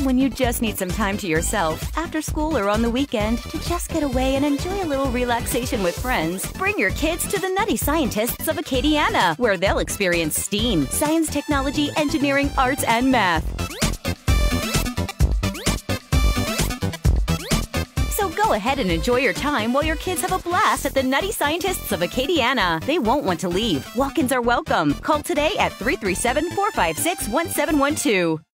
When you just need some time to yourself, after school or on the weekend, to just get away and enjoy a little relaxation with friends, bring your kids to the Nutty Scientists of Acadiana, where they'll experience STEAM, science, technology, engineering, arts, and math. So go ahead and enjoy your time while your kids have a blast at the Nutty Scientists of Acadiana. They won't want to leave. Walk-ins are welcome. Call today at 337-456-1712.